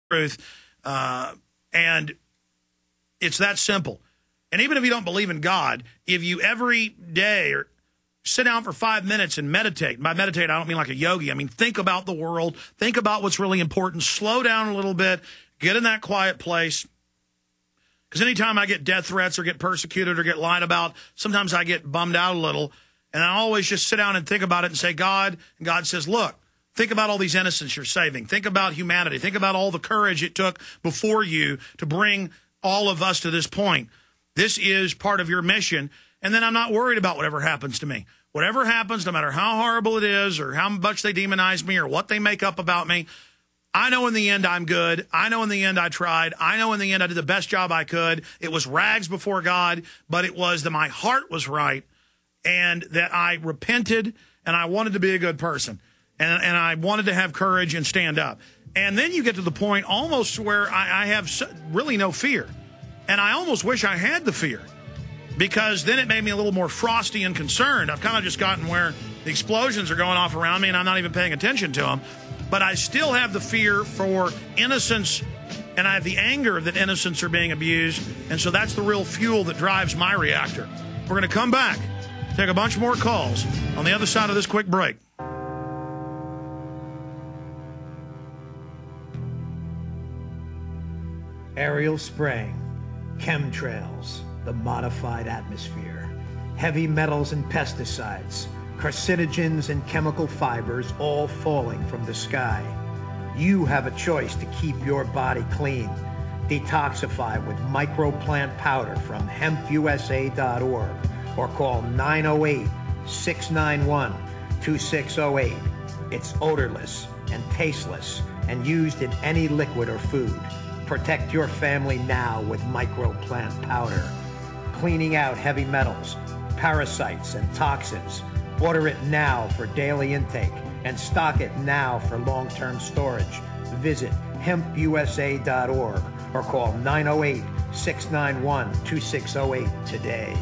truth. And it's that simple. And even if you don't believe in God, if you every day or sit down for 5 minutes and meditate. By meditate, I don't mean like a yogi. I mean, think about the world. Think about what's really important. Slow down a little bit. Get in that quiet place. Because anytime I get death threats or get persecuted or get lied about, sometimes I get bummed out a little. And I always just sit down and think about it and say, God, and God says, look, think about all these innocents you're saving. Think about humanity. Think about all the courage it took before you to bring all of us to this point. This is part of your mission. And then I'm not worried about whatever happens to me. Whatever happens, no matter how horrible it is or how much they demonize me or what they make up about me, I know in the end I'm good. I know in the end I tried. I know in the end I did the best job I could. It was rags before God, but it was that my heart was right and that I repented and I wanted to be a good person. And I wanted to have courage and stand up. And then you get to the point almost where I have really no fear. And I almost wish I had the fear because then it made me a little more frosty and concerned. I've kind of just gotten where the explosions are going off around me and I'm not even paying attention to them. But I still have the fear for innocence and I have the anger that innocents are being abused. And so that's the real fuel that drives my reactor. We're going to come back, take a bunch more calls on the other side of this quick break. Aerial spraying, chemtrails, the modified atmosphere, heavy metals and pesticides, carcinogens and chemical fibers all falling from the sky. You have a choice to keep your body clean. Detoxify with microplant powder from hempusa.org or call 908-691-2608. It's odorless and tasteless and used in any liquid or food. Protect your family now with microplant powder. Cleaning out heavy metals, parasites, and toxins. Order it now for daily intake and stock it now for long-term storage. Visit hempusa.org or call 908-691-2608 today.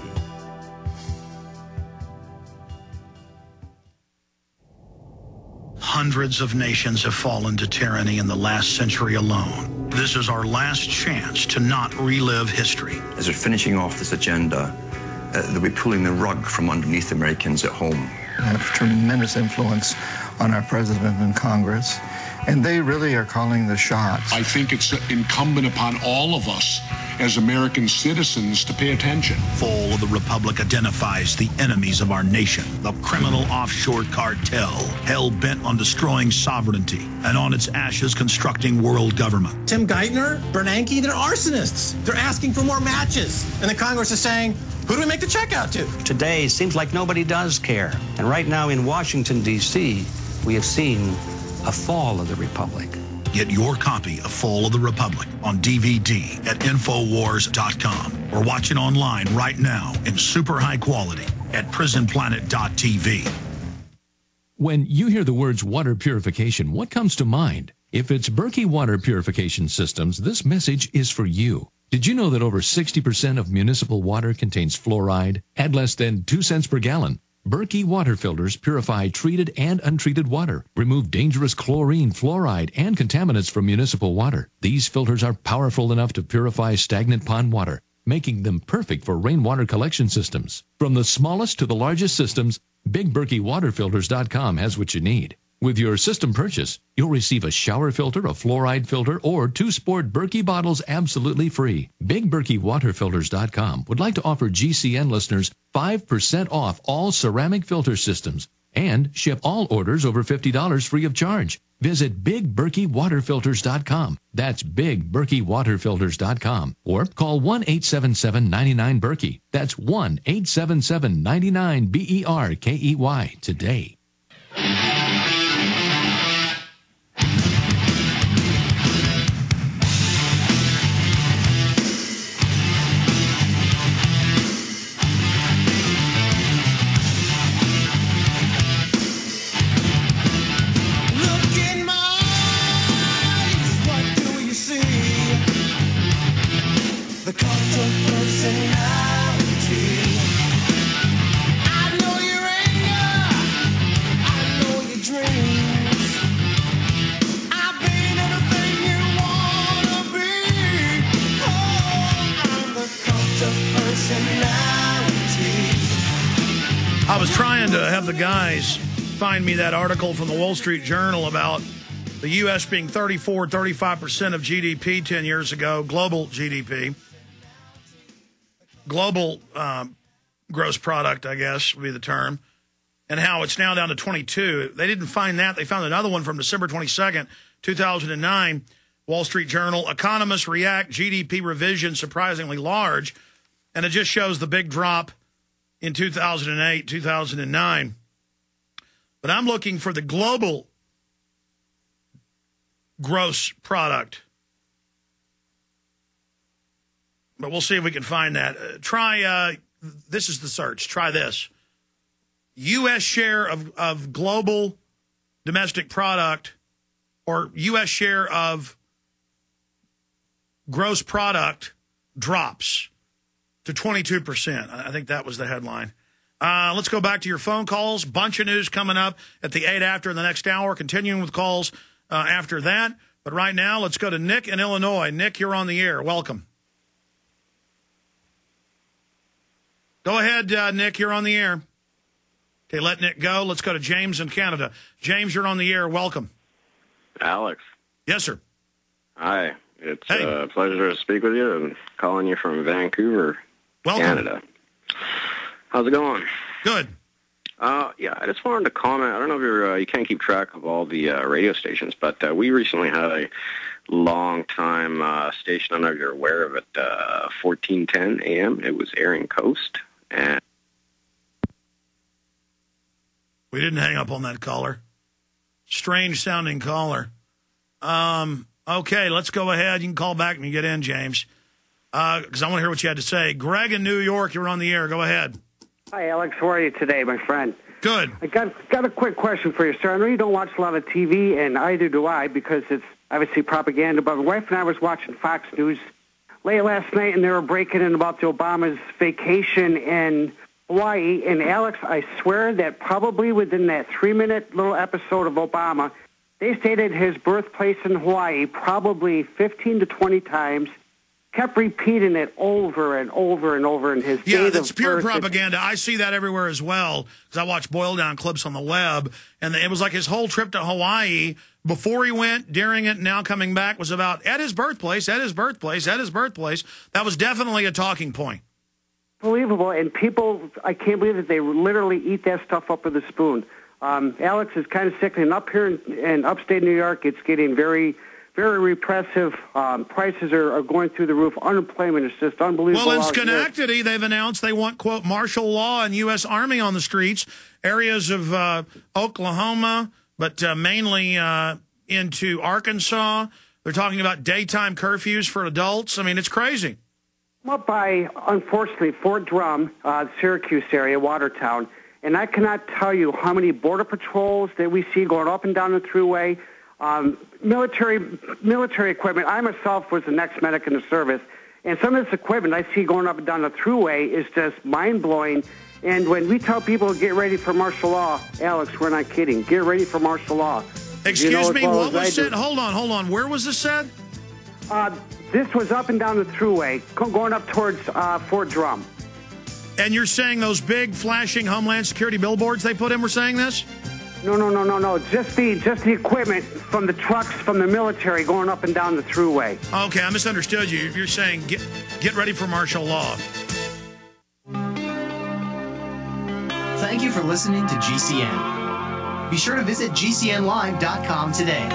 Hundreds of nations have fallen to tyranny in the last century alone. This is our last chance to not relive history. As we're finishing off this agenda, they'll be pulling the rug from underneath Americans at home. They have tremendous influence on our president and Congress, and they really are calling the shots. I think it's incumbent upon all of us as American citizens to pay attention. Fall of the Republic identifies the enemies of our nation, the criminal offshore cartel, hell-bent on destroying sovereignty, and on its ashes constructing world government. Tim Geithner, Bernanke, they're arsonists. They're asking for more matches. And the Congress is saying, who do we make the check out to? Today, it seems like nobody does care. And right now in Washington, D.C., we have seen a fall of the Republic. Get your copy of Fall of the Republic on DVD at Infowars.com or watch it online right now in super high quality at prisonplanet.tv. When you hear the words water purification, what comes to mind? If it's Berkey Water Purification Systems, this message is for you. Did you know that over 60% of municipal water contains fluoride at less than 2 cents per gallon? Berkey water filters purify treated and untreated water, remove dangerous chlorine, fluoride, and contaminants from municipal water. These filters are powerful enough to purify stagnant pond water, making them perfect for rainwater collection systems. From the smallest to the largest systems, BigBerkeyWaterFilters.com has what you need. With your system purchase, you'll receive a shower filter, a fluoride filter, or 2 sport Berkey bottles absolutely free. BigBerkeyWaterFilters.com would like to offer GCN listeners 5% off all ceramic filter systems and ship all orders over $50 free of charge. Visit BigBerkeyWaterFilters.com. That's BigBerkeyWaterFilters.com. Or call 1-877-99-BERKEY. That's 1-877-99-BERKEY today. I was trying to have the guys find me that article from the Wall Street Journal about the U.S. being 35% of GDP 10 years ago, global GDP. Global gross product, I guess, would be the term, and how it's now down to 22. They didn't find that. They found another one from December 22nd, 2009, Wall Street Journal. Economists react, GDP revision surprisingly large, and it just shows the big drop in 2008, 2009. But I'm looking for the global gross product. But we'll see if we can find that. This is the search. Try this. U.S. share of global domestic product, or U.S. share of gross product drops to 22%. I think that was the headline. Let's go back to your phone calls. Bunch of news coming up at the 8 after in the next hour. Continuing with calls after that. But right now, let's go to Nick in Illinois. Nick, you're on the air. Welcome. Go ahead, Nick. You're on the air. Okay, let Nick go. Let's go to James in Canada. James, you're on the air. Welcome. Alex. Yes, sir. Hi. It's a pleasure to speak with you. I'm calling you from Vancouver, Welcome. Canada. How's it going? Good. Yeah, I just wanted to comment. I don't know if you can't keep track of all the radio stations, but we recently had a long-time station. I don't know if you're aware of it, 1410 AM. It was airing Coast. And we didn't hang up on that caller. Strange-sounding caller. Okay, let's go ahead. You can call back when you get in, James, because I want to hear what you had to say. Greg in New York, you're on the air. Go ahead. Hi, Alex. How are you today, my friend? Good. I got a quick question for you, sir. I know you don't watch a lot of TV, and either do I, because it's obviously propaganda, but my wife and I was watching Fox News late last night, and they were breaking in about the Obama's vacation in Hawaii. And, Alex, I swear that probably within that 3-minute little episode of Obama, they stated his birthplace in Hawaii probably 15 to 20 times, kept repeating it over and over and over in his Yeah, that's pure propaganda. I see that everywhere as well, because I watch boil-down clips on the web, and it was like his whole trip to Hawaii, before he went, during it, now coming back, was about at his birthplace, at his birthplace, at his birthplace. That was definitely a talking point. Unbelievable, and people, I can't believe that they literally eat that stuff up with a spoon. Alex is kind of sickening. Up here in upstate New York, it's getting very, very repressive. Prices are going through the roof. Unemployment is just unbelievable. Well, in Schenectady, they've announced they want, quote, martial law and U.S. Army on the streets, areas of Oklahoma, but mainly into Arkansas. They're talking about daytime curfews for adults. I mean, it's crazy. I'm up by, unfortunately, Fort Drum, Syracuse area, Watertown, and I cannot tell you how many border patrols that we see going up and down the thruway, military equipment. I myself was an ex-medic in the service, and some of this equipment I see going up and down the thruway is just mind-blowing. And when we tell people to get ready for martial law, Alex, we're not kidding. Get ready for martial law. Excuse me, what was said? Hold on. Where was this said? This was up and down the thruway, going up towards Fort Drum. And you're saying those big flashing Homeland Security billboards they put in were saying this? No. Just the equipment from the trucks from the military going up and down the thruway. Okay, I misunderstood you. You're saying get ready for martial law. Thank you for listening to GCN. Be sure to visit GCNlive.com today.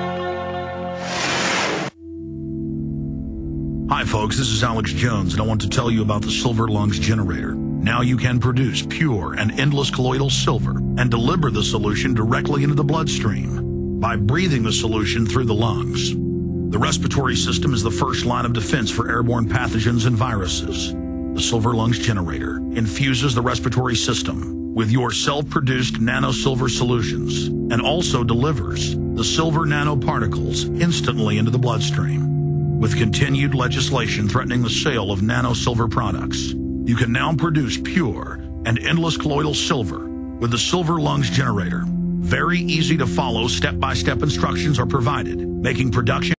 Hi, folks. This is Alex Jones, and I want to tell you about the Silver Lungs Generator. Now you can produce pure and endless colloidal silver and deliver the solution directly into the bloodstream by breathing the solution through the lungs. The respiratory system is the first line of defense for airborne pathogens and viruses. The Silver Lungs Generator infuses the respiratory system with your self-produced nano-silver solutions and also delivers the silver nanoparticles instantly into the bloodstream. With continued legislation threatening the sale of nano-silver products, you can now produce pure and endless colloidal silver with the Silver Lungs Generator. Very easy to follow, step-by-step instructions are provided, making production